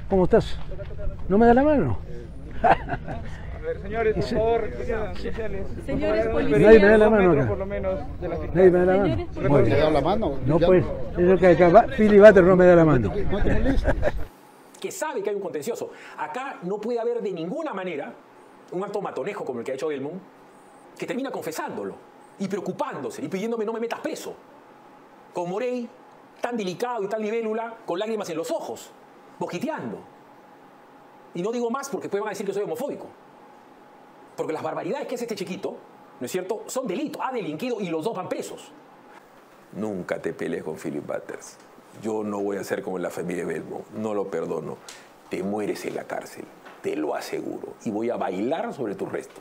¿Cómo estás? ¿No me da la mano? A ver, señores, por favor, sociales. Señores policías. Nadie me da la mano acá. Por lo menos de la Nadie me da la mano. Muy ¿Te bien. da la mano? No, pues, es lo que acá, Philly Butters no me da la mano. No te molestes. Que sabe que hay un contencioso. Acá no puede haber de ninguna manera un acto matonejo como el que ha hecho Belmont, que termina confesándolo y preocupándose y pidiéndome no me metas preso. Con Morey, tan delicado y tan libélula, con lágrimas en los ojos, boquiteando. Y no digo más porque después van a decir que soy homofóbico. Porque las barbaridades que hace este chiquito, ¿no es cierto?, son delito. Ha delinquido y los dos van presos. Nunca te pelees con Philip Butters. Yo no voy a ser como la familia de Belmont. No lo perdono. Te mueres en la cárcel. Te lo aseguro. Y voy a bailar sobre tus restos.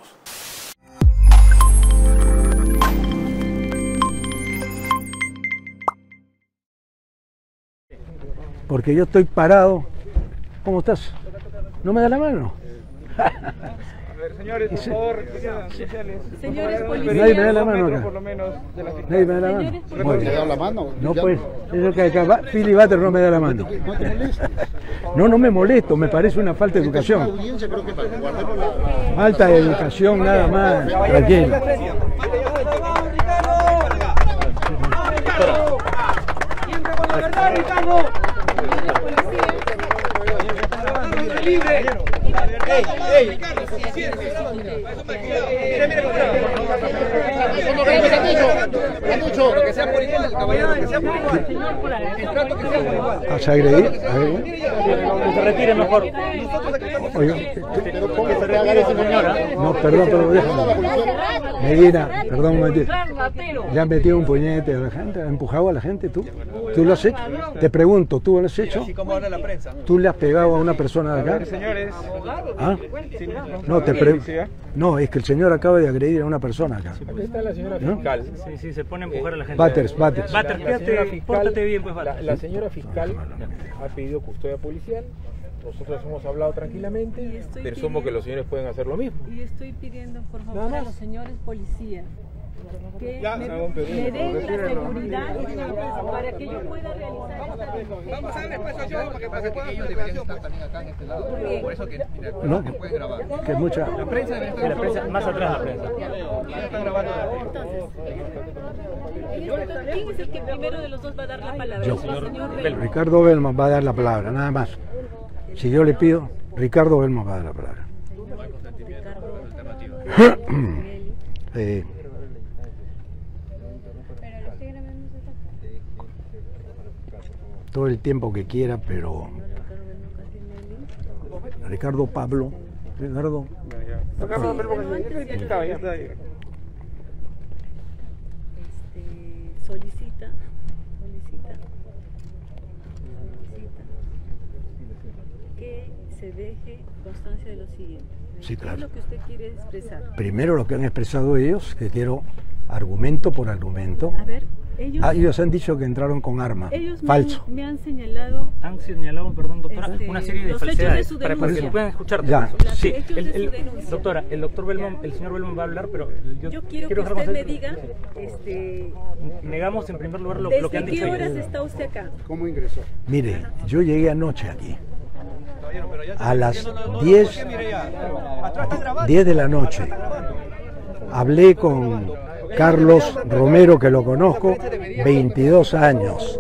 Porque yo estoy parado. ¿Cómo estás? ¿No me da la mano? A ver, señores, por favor, sociales. Señores policías. Nadie me da la mano acá. Por lo menos de la Nadie me da la mano. Señores Muy ¿Te bien. da la mano? No, pues, es lo que acá, Philly Butters no me da la mano. No te molestes. No, no me molesto, me parece una falta de Esta es una educación. audiencia, creo que para guardemos la... Falta de educación nada más. Tranquilo. Siempre con la verdad, Ricardo. Libre. ¡Ey! Que sea por igual, caballero, que sea por igual. El trato que sea por igual. ¿Vas a agredir? Que se retire mejor. Oye, Que se retire su señora. no, perdón, pero déjame. Medina, perdón un momentito. ¿Le has metido un puñete a la gente? ¿Has empujado a la gente tú? ¿Tú lo has hecho? Te pregunto, ¿tú lo has hecho? Así como habla la prensa. ¿Tú le has pegado a una persona de acá? Señores. ¿Ah? No, no, es que el señor acaba de agredir a una persona acá. Aquí está la señora ¿No? fiscal. Sí, sí, se pone a empujar a la gente. Butters. Butters, La señora quédate, pórtate bien, pues, Butters. la señora fiscal ha pedido custodia policial. Nosotros hemos hablado tranquilamente. Presumo que los señores pueden hacer lo mismo. Y estoy pidiendo, por Nada favor, a más. los señores policías que Ya, me hagan pedido. den la seguridad para que yo pueda realizar esta diligencia. Vamos a darle paso yo para que Pasa que ellos deberían estar también acá en este lado. Por eso que, mira, No, que pueden grabar. que mucha... La prensa debe Sí, la prensa, más atrás la prensa. estar grabando. ¿Quién es el que primero de los dos va a dar la palabra? Yo. El señor Belmont. Ricardo Belmont va a dar la palabra, nada más. Si yo le pido, Ricardo Belmont va a dar la palabra. Todo el tiempo que quiera, pero Ricardo Pablo, Ricardo, Solicita que se deje constancia de lo siguiente. Sí, claro. ¿Qué es lo que usted quiere expresar? primero lo que han expresado ellos, que quiero argumento por argumento. A ver, Ellos han dicho que entraron con arma, ellos falso. me han señalado Han señalado, perdón, doctora, Este, una serie de los hechos de falsedades su para que denuncia. puedan escucharte. Ya, Sí, hechos de su denuncia. doctora, el doctor Belmont, el señor Belmont va a hablar, pero Yo quiero que dejar usted me conocer- diga, Negamos en primer lugar lo que ¿desde han dicho qué horas ellos. está usted acá? ¿Cómo ingresó? Mire, yo llegué anoche aquí, a las 10 de la noche. Hablé con Carlos Romero, que lo conozco, 22 años.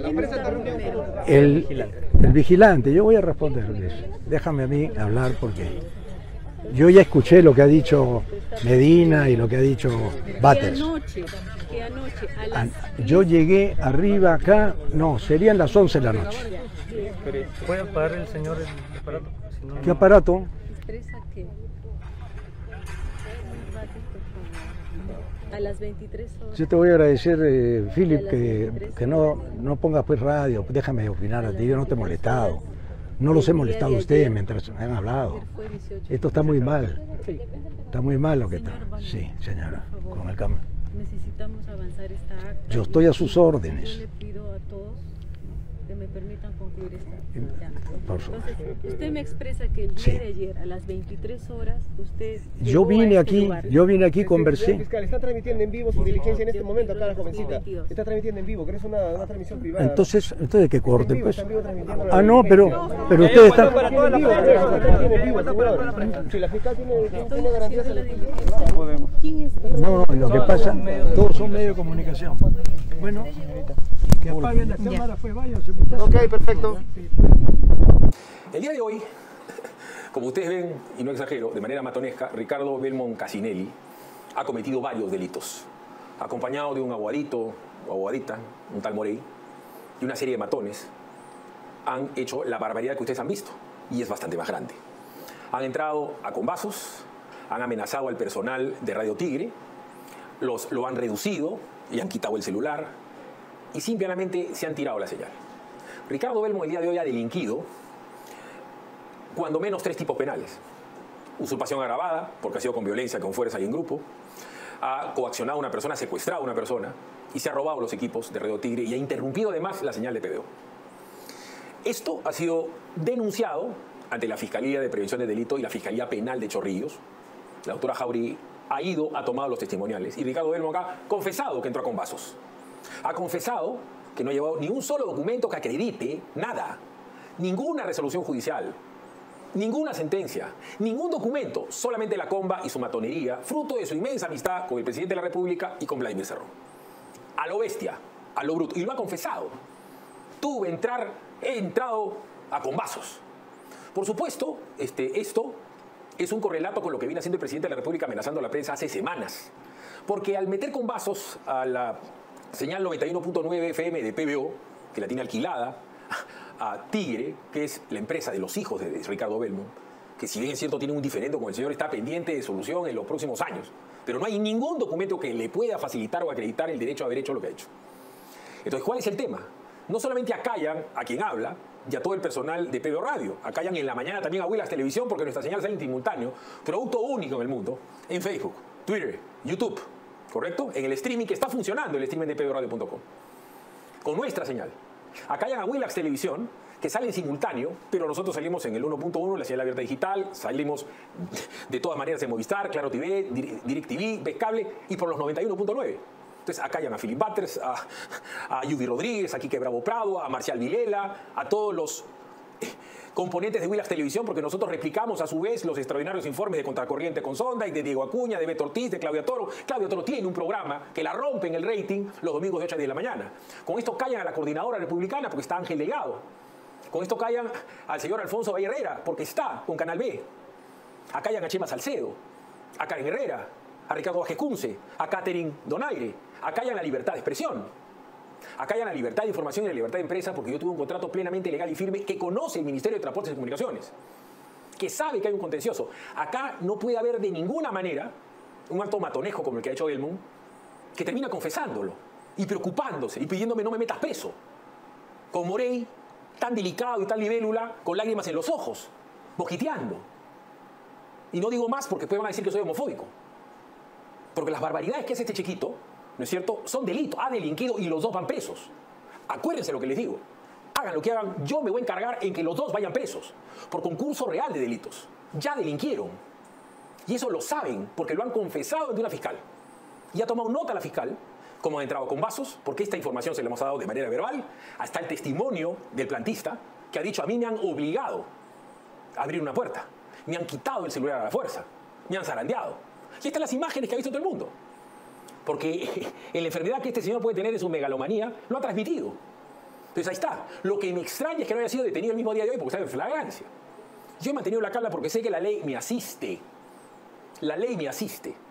El vigilante, yo voy a responderles. Déjame a mí hablar porque yo ya escuché lo que ha dicho Medina y lo que ha dicho Butters. Que anoche a las Yo llegué arriba acá, no, serían las 11 de la noche. ¿Puede apagar el señor el aparato? Si no, ¿Qué aparato? expresa que a las 23 horas. Yo te voy a agradecer, Philip, que no pongas pues radio, déjame opinar a ti, yo no te he molestado. No los he molestado a ustedes mientras me han hablado. Esto está muy mal. Está muy mal lo que está. Sí, señora, con el cambio. Necesitamos avanzar esta acta. Yo estoy a sus órdenes. Yo le pido a todos que me permitan concluir esta acta. Por supuesto. Entonces, usted me expresa que el día de ayer, a las 23 horas, usted Yo vine aquí, conversé. Fiscal, está transmitiendo en vivo su diligencia en este momento acá la jovencita. Está transmitiendo en vivo, que es una transmisión privada. Entonces que corten, pues. Ah, no, pero ustedes están... Si la fiscal tiene garantías... ¿Quién es? No, lo que pasa, todos son medios de comunicación. Bueno, que apaguen las cámaras, pues váyanse, muchachos. Ok, perfecto. El día de hoy, como ustedes ven, y no exagero, de manera matonesca, Ricardo Belmont Casinelli ha cometido varios delitos, acompañado de un aguadito o aguadita, un tal Morey, y una serie de matones. Han hecho la barbaridad que ustedes han visto, y es bastante más grande. Han entrado a combazos, han amenazado al personal de Radio Tigre, lo han reducido y han quitado el celular, y simplemente se han tirado la señal. Ricardo Belmont el día de hoy ha delinquido cuando menos 3 tipos penales. Usurpación agravada, porque ha sido con violencia, con fuerza y en grupo. Ha coaccionado a una persona, ha secuestrado a una persona y se ha robado los equipos de Radio Tigre y ha interrumpido además la señal de PBO. Esto ha sido denunciado ante la Fiscalía de Prevención de Delito y la Fiscalía Penal de Chorrillos. La doctora Jauregui ha ido, ha tomado los testimoniales y Ricardo Belmont ha confesado que entró a combazos. Ha confesado que no ha llevado ni un solo documento que acredite nada, ninguna resolución judicial, ninguna sentencia, ningún documento, solamente la comba y su matonería, fruto de su inmensa amistad con el presidente de la República y con Vladimir Cerrón. A lo bestia, a lo bruto, y lo ha confesado. He entrado a combazos. Por supuesto, esto es un correlato con lo que viene haciendo el presidente de la República amenazando a la prensa hace semanas. Porque al meter combazos a la señal 91.9 FM de PBO, que la tiene alquilada, a Tigre, que es la empresa de los hijos de Ricardo Belmont, que si bien es cierto tiene un diferendo con el señor, está pendiente de solución en los próximos años. Pero no hay ningún documento que le pueda facilitar o acreditar el derecho a haber hecho lo que ha hecho. Entonces, ¿cuál es el tema? No solamente acallan a quien habla y a todo el personal de PBO Radio, acallan en la mañana también a Willax Televisión porque nuestra señal sale en simultáneo, producto único en el mundo, en Facebook, Twitter, YouTube, ¿correcto? En el streaming que está funcionando, el streaming de pboradio.com, con nuestra señal. Acallan a Willax Televisión, que sale en simultáneo, pero nosotros salimos en el 1.1, la señal abierta digital, salimos de todas maneras en Movistar, Claro TV, DirecTV, Becable y por los 91.9. Entonces acallan a Philip Butters, a Yubi Rodríguez, a Quique Bravo Prado, a Marcial Vilela, a todos los componentes de Willax Televisión, porque nosotros replicamos a su vez los extraordinarios informes de Contracorriente con Sonda y de Diego Acuña, de Beto Ortiz, de Claudia Toro. Claudia Toro tiene un programa que la rompe en el rating los domingos de 8 a 10 de la mañana. Con esto callan a la coordinadora republicana porque está Ángel Delgado. Con esto callan al señor Alfonso Valle Herrera porque está con Canal B. Acallan a Chema Salcedo, a Karen Herrera, a Ricardo Vázquez Kunze, a Catherine Donaire. Acallan la libertad de expresión. Acallan la libertad de información y la libertad de empresa porque yo tuve un contrato plenamente legal y firme que conoce el Ministerio de Transportes y Comunicaciones, que sabe que hay un contencioso. Acá no puede haber de ninguna manera un acto matonejo como el que ha hecho Belmont, que termina confesándolo y preocupándose y pidiéndome no me metas preso. Con Morey, tan delicado y tan libélula, con lágrimas en los ojos, boquiteando. Y no digo más porque después van a decir que soy homofóbico. Porque las barbaridades que hace este chiquito, ¿no es cierto?, son delitos. Ha delinquido y los dos van presos. Acuérdense lo que les digo. Hagan lo que hagan, yo me voy a encargar en que los dos vayan presos. Por concurso real de delitos. Ya delinquieron. Y eso lo saben porque lo han confesado ante una fiscal. Y ha tomado nota la fiscal, como ha entrado con vasos, porque esta información se la hemos dado de manera verbal. Hasta el testimonio del plantista, que ha dicho: a mí me han obligado a abrir una puerta. Me han quitado el celular a la fuerza. Me han zarandeado. Y estas las imágenes que ha visto todo el mundo. Porque en la enfermedad que este señor puede tener en su megalomanía, lo ha transmitido. Entonces ahí está. Lo que me extraña es que no haya sido detenido el mismo día de hoy porque está en flagrancia. Yo he mantenido la calma porque sé que la ley me asiste. La ley me asiste.